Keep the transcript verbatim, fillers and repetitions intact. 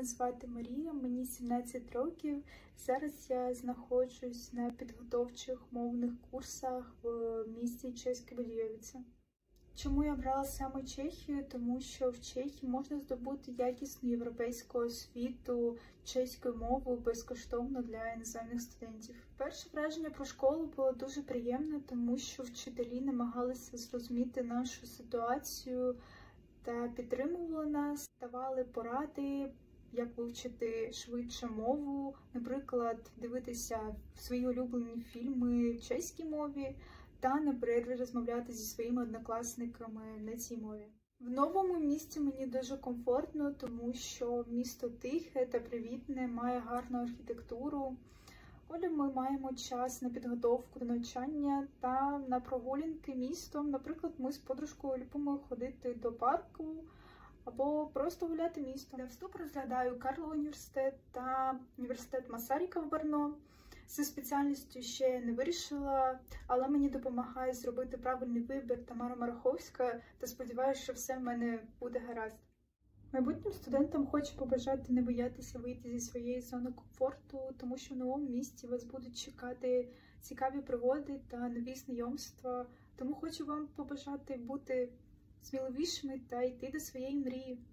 Мене звати Марія, мені сімнадцять років. Зараз я знаходжусь на підготовчих мовних курсах в місті Чеська Будєвіця. Чому я обрала саме Чехію? Тому що в Чехії можна здобути якісну європейську освіту чеською мовою безкоштовно для іноземних студентів. Перше враження про школу було дуже приємне, тому що вчителі намагалися зрозуміти нашу ситуацію та підтримували нас, давали поради, як вивчити швидше мову, наприклад, дивитися свої улюблені фільми в чеській мові та на перерві розмовляти зі своїми однокласниками на цій мові. В новому місті мені дуже комфортно, тому що місто тихе та привітне, має гарну архітектуру. Коли ми маємо час на підготовку до навчання та на прогулянки містом. Наприклад, ми з подружкою любимо ходити до парку або просто гуляти містом. Для вступу розглядаю Карловий університет та університет Масаріка в Брно. Зі спеціальністю ще я не вирішила, але мені допомагає зробити правильний вибір Тамара Мараховська, та сподіваюся, що все в мене буде гаразд. Майбутнім студентам хочу побажати не боятися вийти зі своєї зони комфорту, тому що в новому місті вас будуть чекати цікаві пригоди та нові знайомства. Тому хочу вам побажати бути сміливішими та йти до своєї мрії.